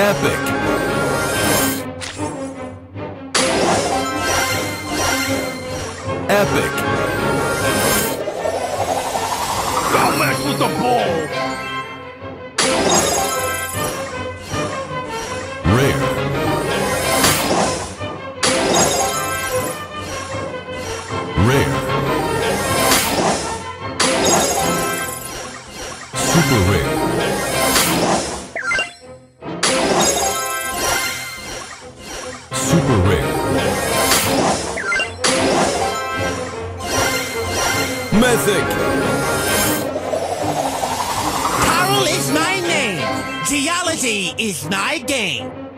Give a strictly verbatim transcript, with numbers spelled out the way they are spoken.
Epic. Epic. Don't mess with the ball! Rare. Rare. Super rare. Super rare. Mythic. Carol is my name. Geology is my game.